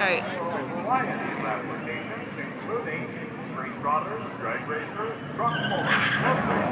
right. Variety of applications, including street rodders, drag racers, truck pullers,